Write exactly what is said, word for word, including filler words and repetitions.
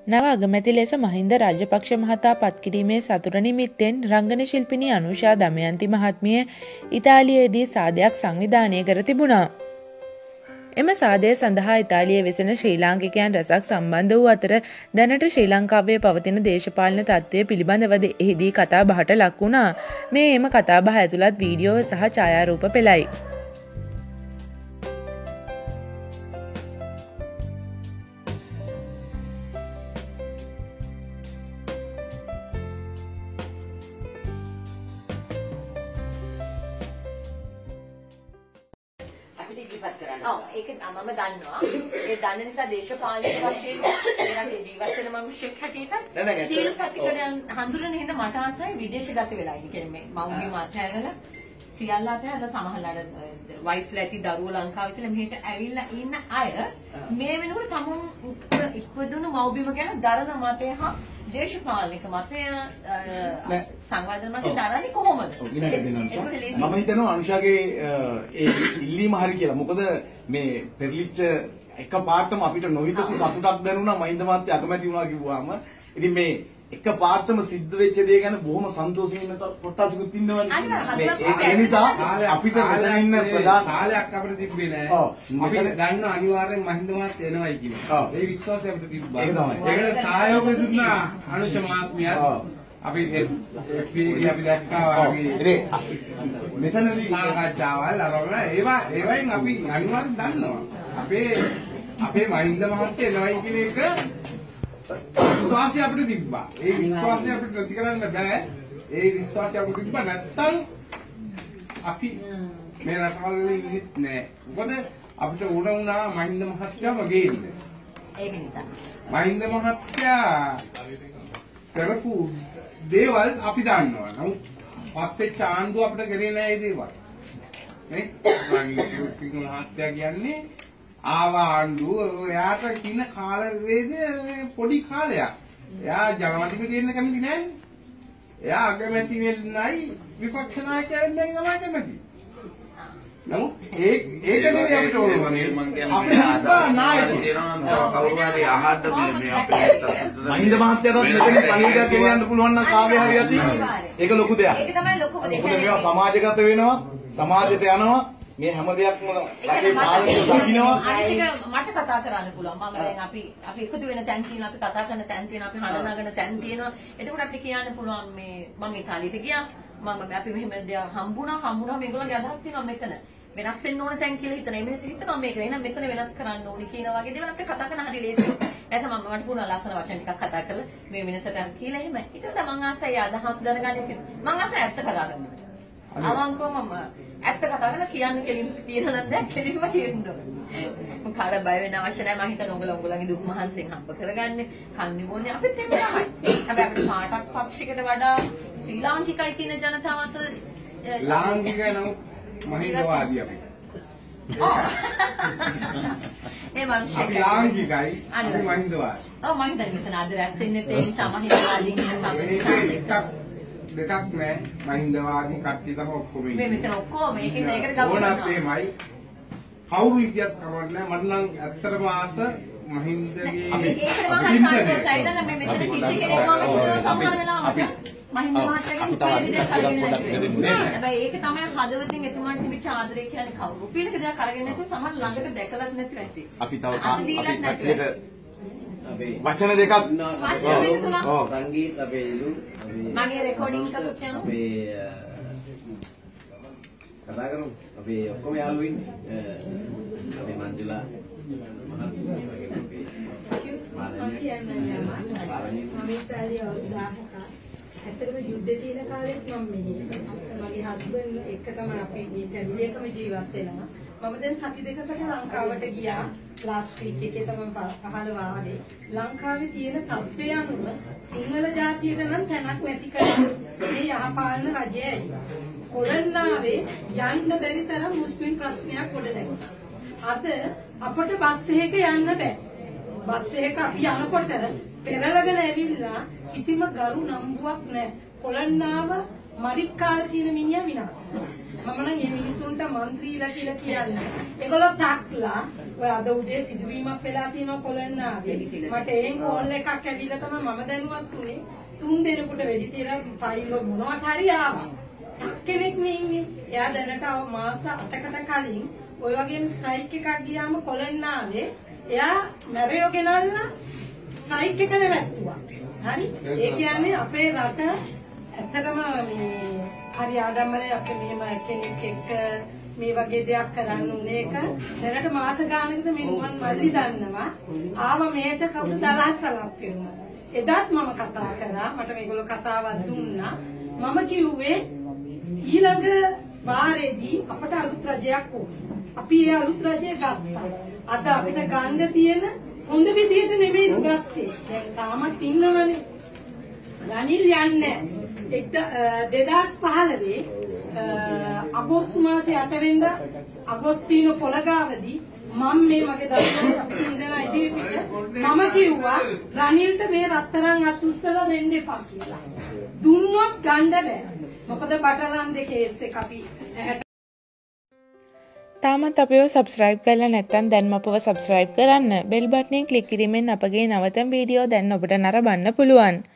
නව අගමැති ලෙස මහින්ද රාජපක්ෂ මහතා පත්කිරීමේ සතුට නිමිත්තෙන් රංගන ශිල්පිනී අනුෂා දමයන්ති මහත්මිය ඉතාලියේදී සාදයක් සංවිධානය කර තිබුණා. එම සාදය සඳහා ඉතාලියේ වෙසෙන ශ්‍රී ලාංකිකයන් රැසක් සම්බන්ධ වූ අතර දැනට ශ්‍රී ලංකාවේ පවතින දේශපාලන තත්ත්වය පිළිබඳවද එහිදී කතා බහට ලක් වුණා. මේ එම කතා බහ ඇතුළත් වීඩියෝ සහ ඡායාරූප පෙළයි. ඔව් ඒක මම දන්නවා. ඒ දන්න නිසා දේශපාලන වශයෙන් ඒකට ජීවත් වෙන මිනිස්සෙක් හැටියට සීල ප්‍රතිකරණ හඳුනන හින්දා මට ආසයි විදේශගත වෙලා ඉන්නේ. කියන්නේ මේ මව්ගේ මාත්‍යාවල සියල්ල අතර සමහරලාට වයිෆ්ලා ඇති දරුවෝ ලංකාවේ ඉතල මෙහෙට ඇවිල්ලා ඉන්න අය මේ වෙනකොට තමුන් ඉක්වදුණු මව්බිම ගැන දරන මතය හා දේශපාලනික මතය සංවාද මතය දරන්නේ කොහොමද? මම හිතනවා අනුෂාගේ ඒ ඉල්ලීම හරි කියලා. මොකද මේ පෙරලිච්ච එක පාර්තම අපිට නොහිතපු සතුටක් දැනුණා මහින්ද මහත්තයා අකමැති වුණා කිව්වම. ඉතින් මේ එක පාර්තම සිද්ධ වෙච්ච දේ ගැන බොහොම සන්තෝෂයෙන් ඉන්න කොටසකුත් ඉන්නවනේ. ඒ නිසා අපිට මෙතන ඉන්න ප්‍රධාන කාලයක් අපිට තිබ්බේ නෑ. අපි දන්න අනිවාර්යෙන් මහින්ද මහත්තයා එනවයි කියලා. ඒ විශ්වාසය අපිට තිබ්බා. ඒක තමයි. ඒකට සහයෝගය දුන්නා අනුෂ මහත්මියා. අපි එෆ්බී අපි දැක්කා වගේ මෙතනදී සාකච්ඡාවල් අරගෙන ඒවා ඒවයින් අපි අනිවාර්යෙන් දන්නවා. අපේ අපේ මහින්ද මහත්තයා එනවයි කියන එක විශ්වාසය අපිට තිබ්බා. ඒ විශ්වාසය අපිට නැති කරන්න බෑ. ඒ විශ්වාසය අපිට තිබ්බා නැත්තම් අපි මේ රටවල ඉන්නෙත් නෑ. මොකද අපිට උණ වුණා මහින්ද මහත්තයාම ගේන්න. ඒක නිසා. මහින්ද මහත්තයා කරපු දේවල් අපි දන්නවා. නමුත් පත්වෙච්ච ආණ්ඩුව අපිට කරේ නෑ ඒ දේවල්. නේ? රනිල් සිංහ මහත්තයා කියන්නේ ආවා ආණ්ඩුව එයාට කින කාල වේදය පොඩි කාලයක්. එයා ජනාධිපතියෙන්න කැමති නෑනේ. එයා අගමැති වෙන්නයි විපක්ෂ நாயකයා වෙන්නයි තමයි කැමති. නමුත් ඒ ඒක නෙවෙයි අපිට ඕනේ. මම කියන්නේ අපේ නායකයෙක් තියෙනවා කවුරු හරි අහන්න මේ අපේ මහින්ද මහත්තයාට මෙතන පණිවිඩයක් ගෙනියන්න පුළුවන් නම් කාගේ හරි යති. ඒක ලොකු දෙයක්. ඒක තමයි ලොකුම දෙයක්. මොකද මේවා සමාජගත වෙනවා, සමාජයට යනවා. මේ හැම දෙයක්ම රටේ පාලනය දකින්නවා. අනිත් මට කතා කරන්න පුළුවන්. මම දැන් අපි අපි එකතු වෙන තැන් තියෙනවා, අපි කතා කරන තැන් තියෙනවා, අපි හඬ නගන තැන් තියෙනවා. එතකොට අපිට කියන්න පුළුවන් මේ මම ඉතාලියට ගියා. මම අපි මෙහෙම දෙයක් හම්බුණා, හම්බුණා මේගොල්ලන්ගේ අදහස් තියෙනවා මෙතන. වෙනස් වෙන්න ඕන තැන් කියලා හිතන. ඒ මිනිස්සු හිතනවා මේක එහෙනම් මෙතන වෙනස් කරන්න ඕනි කියන වගේ දේවල් අපිට කතා කරන හරි ලේසියි. නැත්නම් මම මට පුළුවන් ලස්සන වචන ටිකක් කතා කරලා මේ මිනිස්සුන්ට කියලා එහෙම. ඒකට මම ආසයි අදහස් දැනගන්න ඉතින්. මම ආසයි ඇත්ත කතා කරන්න. අවංකව මම ඇත්ත කතා කරලා කියන්න කෙලින් තියෙන නැද්ද කෙලින්ම කියන්න ඕනේ. මම කාට බය වෙන්න අවශ්‍ය නැහැ. මම හිතන උඹලා උඹලගේ දුක් මහන්සියෙන් හම්බ කරගන්නේ. කන්නේ මොන්නේ අපිත් එහෙම තමයි. හැබැයි අපිට පාටක් පක්ෂයකට වඩා ශ්‍රී ලාංකිකයි කියන ජනතාව අතර ලාංකිකයි නම් මහින්දවාදී අපි. ඒ මිනිස්සු අපි ලාංකිකයි අපි මහින්දවාදී. ඔව් මම හිතන්නේ මෙතන අද රැස් වෙන්නේ ඒ නිසා මහින්දවාදී කියන කම. දෙකක් නෑ මහින්දවාදී කට්ටිය තමයි ඔක්කොම ඉන්නේ. මේ මෙතන ඔක්කොම ඒකෙන් ඒකට ගෞරව කරනවා. ඕනත් එමයයි. කවුරු ඉතියත් කරවන්නේ මට නම් ඇත්තටම ආස මහින්දගේ අපි ඒකට මම සන්තෝෂයි දැන් මේ මෙතන කිසි කෙනෙක් මම හිතනවා සම්මාන වෙලා අපි මහින්ද මහත්තයාගෙන් ප්‍රතිදේශ කරගෙන නැහැ. හැබැයි ඒක තමයි හදවතින් එතුමාට තිබිච්ච ආදරය කියන්නේ කවුරු. පිළික දෙයක් අරගෙන නැතුව සමහර ළඟට දැකලත් නැතුව ඇති. අපි තව අපි කට්ටියට වචන දෙකක් ඔව් සංගීත අපේ ඉලු මගේ රෙකෝඩින් එකක් තියෙනවා. අපේ කතා කරමු. අපි ඔක්කොම යාළුවෝ ඉන්නේ. අපේ මංජුලා ඇත්තටම යුද්ධේ තියෙන කාලෙත් මම මෙහි මගේ හස්බන්ඩ් එක්ක තමයි අපි මේ ෆැමිලි එකම ජීවත් වෙනවා. මම දැන් සති දෙකකට ලංකාවට ගියා. ලාස්ට් වීක් එකේ තමයි පහළ වාහනේ. ලංකාවේ තියෙන තත්ත්වය අනුව සිංහල ජාතියට නම් තැනක් නැති කරන මේ යහපාලන රජයයි. කොළඹාවේ යන්න බැරි තරම් මුස්ලිම් ප්‍රශ්නයක් ගොඩ නැගුණා. අද අපට බස් එකක යන්න බෑ. බස් එකක අපි යනකොට පෙරලගෙන ඇවිල්ලා කිසිම ගරු නම්බුවක් නැහැ. කොළඹාව මරික්කාල් කියන මිනිහා විනාශ කරනවා. මම නම් මේ මිනිසුන්ට മന്ത്രിලා කියලා කියන්නේ. ඒගොල්ලෝ තාක්ලා ඔය අද උදේ සිදුවීමක් වෙලා තියෙනවා කොළන්නාවේ. මට ඒන් කෝල් එකක් ඇවිල්ලා තමයි මම දැනුවත් උනේ. තුන් දෙනෙකුට වෙඩි තියලා ෆයිල් මොනවට හරි ආවා. කෙනෙක් නේ ඉන්නේ. එයා දැනට ආව මාස අටකට කලින් ඔය වගේම ස්ට්‍රයික් එකක් ගියාම කොළන්නාවේ එයා මැරයෝ ගෙනල්ලා ස්ට්‍රයික් එක නැවැත්තුවා. හරි? ඒ කියන්නේ අපේ රට ඇත්තටම මේ හරි ආඩම්බරේ අපි මෙහෙම කෙනෙක් එක්ක මේ වගේ දෙයක් කරන්න උනේ එක දැනට මාස ගානකට මේ නුවන් මල්ලි දන්නවා ආව මෙහෙට කවුද දලස්සලක් වෙනවා. එදත් මම කතා කරා මට මේගොල්ලෝ කතාවක් දුන්නා. මම කිව්වේ ඊළඟ වාරේදී අපට අලුත් රජයක් ඕනේ. අපි ඒ අලුත් රජය ගත්තා. අද අපිට ගන්න තියෙන හොඳ විදියට නෙමෙයි ගත්තේ. දැන් තාමත් ඉන්නවනේ. රනිල් යන්නේ දෙදාස් පහළොවේ අගෝස්තු මාසේ අට වෙනිදා අගෝස්තිනෝ පොළගාවදී මම මේ වගේ දවසක් අපි ඉඳලා ඉදිරියට මම කිව්වා රනිල්ට මේ රත්තරන් අත් උස්සලා දෙන්න එපා කියලා. දුන්නොත් ගන්න බෑ. මොකද බටරන් දෙකේ කේස් එක අපි තාමත් අපිව සබස්ක්‍රයිබ් කරලා නැත්නම් දැන්ම අපව සබස්ක්‍රයිබ් කරන්න. බෙල් බටනේ ක්ලික් කිරීමෙන් අපගේ නවතම වීඩියෝ දැන් ඔබට නරඹන්න පුළුවන්.